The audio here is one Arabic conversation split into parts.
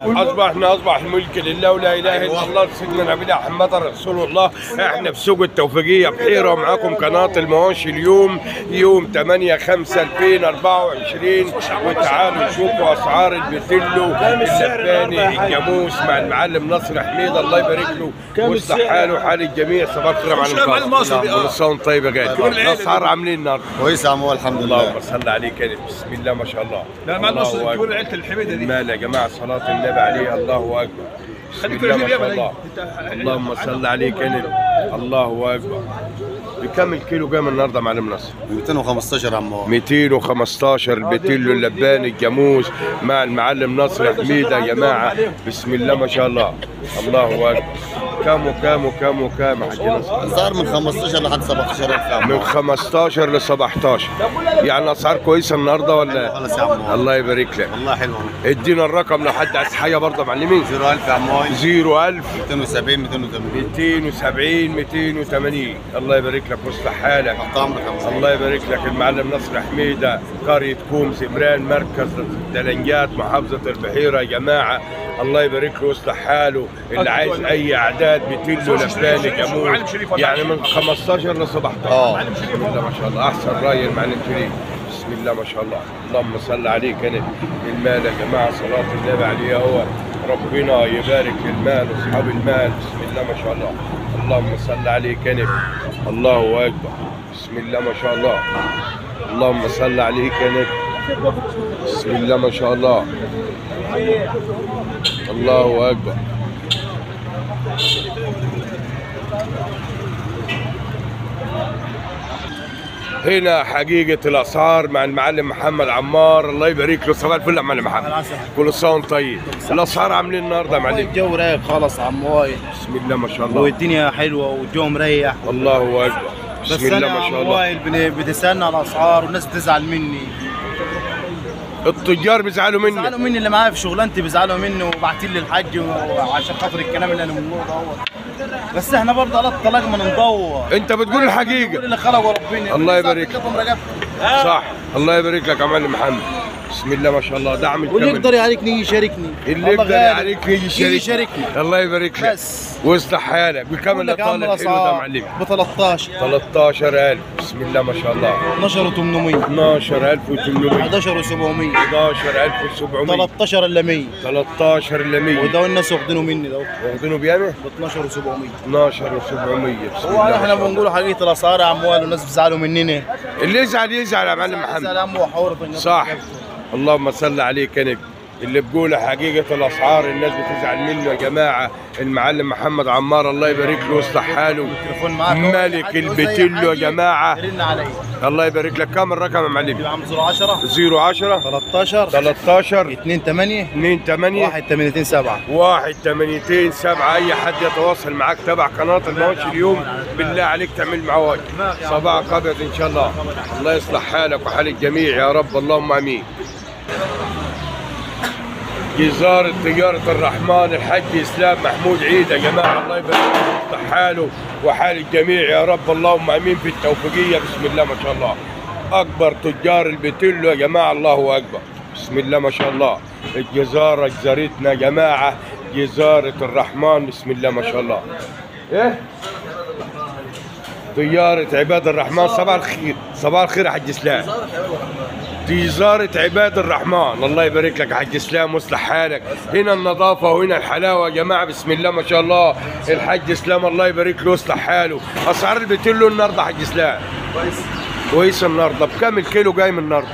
اصبح الملك لله ولا اله الا الله سيدنا نبينا محمد رسول الله. احنا في سوق التوفيقيه بحيره ومعاكم قناه المواشي اليوم يوم 8/5/2024 وتعالوا شوفوا اسعار البتلو اللباني الجاموس مع المعلم نصر حميد الله يبارك له ويصلح حاله وحال الجميع. صباح الخير على المقام. كل سنه وانت طيب يا غالي. الاسعار عاملين النهارده كويس يا عمو الحمد لله. اللهم صل عليك يا بسم الله ما شاء الله. لا ما نصر تقول عيله الحميده دي مال يا جماعه صلاه النبي عليه الله اكبر. بسم الله ما شاء الله. اللهم صل عليك يا نبي. الله اكبر. بكم الكيلو جاي النهارده يا معلم نصر؟ 215 يا عمو. 215 البتلو اللباني الجاموس مع المعلم نصر حميد يا جماعه. بسم الله ما شاء الله. الله اكبر. كام يا حاج نصر؟ اسعار من 15 لحد 17000 يا عمو. من 15 ل 17. يعني اسعار كويسه النهارده ولا؟ خلاص يا عمو. الله يبارك لك. والله حلو. ادينا الرقم لو حد عايز حاجه برضه يا معلمين. 01000 يا عمو. 01000 270 280. الله يبارك لك ويصلح حالك. تحت امرك يا عمو. الله يبارك لك. المعلم نصر حميده قريه كوم زمران مركز دلنجات محافظه البحيره يا جماعه. الله يبارك له ويصلح حاله. اللي عايز اي اعداد بتلو لباني جاموس يعني من 15 ل 17. بسم الله ما شاء الله. احسن راي المعلم شريف. بسم الله ما شاء الله. اللهم صل عليك يا نبي. المال يا جماعه صلاه النبي عليه هو ربنا يبارك المال واصحاب المال. بسم الله ما شاء الله. اللهم صل عليك يا نبي. الله اكبر. بسم الله ما شاء الله. اللهم صل عليك يا نبي. بسم الله ما شاء الله. الله اكبر. هنا حقيقة الأسعار مع المعلم محمد عمار الله يبارك له. صباح الفل يا معلم محمد. كل سنة وانت طيب. الأسعار عاملين النهارده يا معلم؟ الجو رايق خالص يا عم وائل. بسم الله ما شاء الله. والدنيا حلوة والجو مريح. الله أكبر. بسم الله ما شاء الله. بس أنا يا عم وائل بتسألني على الأسعار والناس بتزعل مني. التجار بيزعلوا مني. بيزعلوا مني اللي معايا في شغلانتي بيزعلوا مني وبعتين لي الحاج عشان خاطر الكلام اللي انا بنقوله دوت. بس احنا برضه على الطلاق ما ندور. انت بتقول الحقيقه. بتقول اللي خلقه ربنا. الله يبارك لك. صح. الله يبارك لك يا معلم محمد. بسم الله ما شاء الله. دعم الكامل. واللي يقدر يعاركني يشاركني. اللي يقدر يعاركني يشاركني. الله يبارك لك. بس ويصلح حالك. بكم اللي طالع الحلو ده يا معلم؟ ب 13. 13000. بسم الله ما شاء الله. 12800. 12800. 11700. 11700. 13 الا 100. 13 الا 100. وده الناس واخدينه مني ده. واخدينه بياما؟ ب 12700. 12700. بسم هو الله. احنا بنقول حقيقة الاسعار يا عم وائل والناس بيزعلوا مننا. اللي يزعل يا معلم محمد. يزعل عم وحور. صح. اللهم صل عليك يا نبي. اللي بقوله حقيقة الأسعار الناس بتزعل منه يا جماعة. المعلم محمد عمار الله يبارك له ويصلح حاله. ملك البتلو يا جماعة. الله يبارك لك. كم الرقم يا معلم؟ 010 13 28 1827 1827. أي حد يتواصل معاك تبع قناة المواشي اليوم بالله عليك تعمل معاه واجب. صباحك أبيض إن شاء الله. الله يصلح حالك وحال الجميع يا رب اللهم آمين. جزارة تجارة الرحمن الحاج اسلام محمود عيد يا جماعه. الله يبارك له حاله وحال الجميع يا رب اللهم امين. في التوفيقيه. بسم الله ما شاء الله. اكبر تجار البتلو يا جماعه. الله اكبر. بسم الله ما شاء الله. الجزاره جزارتنا يا جماعه. جزاره الرحمن. بسم الله ما شاء الله. ايه تجارة عباد الرحمن. صباح الخير. صباح الخير يا حاج اسلام. تجارة عباد الرحمن. الله يبارك لك يا حاج اسلام ويصلح حالك. هنا النظافة وهنا الحلاوة يا جماعة. بسم الله ما شاء الله. الحاج اسلام الله يبارك له ويصلح حاله. اسعار البتلو النهارده حاج اسلام كويس النهارده. بكام الكيلو جاي من النهارده؟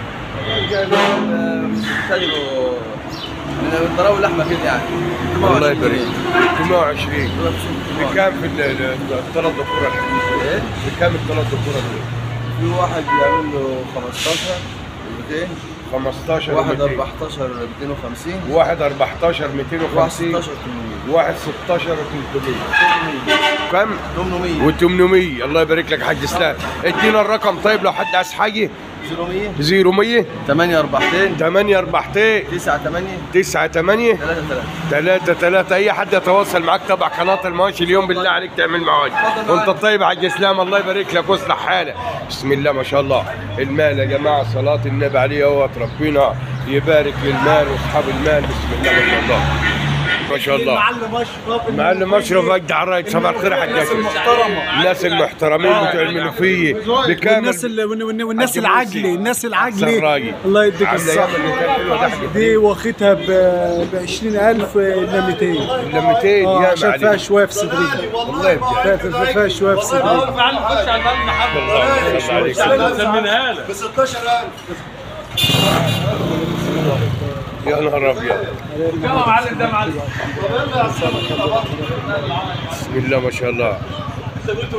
من الضراوي اللحمه كده يعني. الله يبارك. 120. بكام في الثلاث ذكور؟ ايه؟ بكام الثلاث ذكور دول؟ في واحد بيعمل له 15 200. 15 واحد 14 250. واحد 14 250. واحد 16 300. كم؟ 800 و800. الله يبارك لك يا حاج اسلام. ادينا الرقم طيب لو حد عايز حاجه. 0100 8 4 8 4 9 8 9 8 3 3. اي حد يتواصل معاك تبع قناه المواشي اليوم بالله عليك تعمل معاه وانت طيب يا حاج اسلام. الله يبارك لك ويصلح حالك. بسم الله ما شاء الله. المال يا جماعه صلاه النبي عليه اهوت ربنا يبارك للمال واصحاب المال. بسم الله ما شاء الله ما شاء الله. معلم اشرف اجدع الرايد. صباح الخير يا حاج ياسر. الناس المحترمين بتوع المنوفيه بكامل. والناس العجلي سراجي. الله يديك عامله الصحة. ياما اللي كانت حلوه ضحكت دي واخدها ب 20,000 الا 200. الا 200 ياما عشان فيها عليك. شويه في صدري. والله يبارك. فيها شويه في صدري. الله عليك. سميناها لك. يا نهار ابيض. يلا معلم ده معلم. بسم الله ما شاء الله.